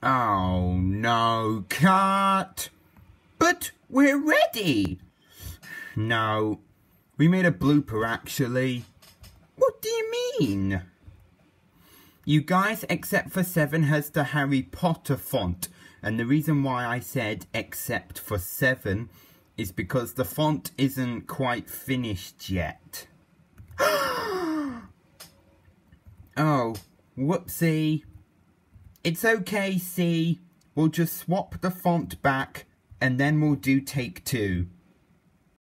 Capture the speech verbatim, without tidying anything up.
Oh no, cut! But we're ready! No, we made a blooper actually. What do you mean? You guys, except for seven, has the Harry Potter font. And the reason why I said except for seven is because the font isn't quite finished yet. Oh, whoopsie. It's okay, C. We'll just swap the font back and then we'll do take two.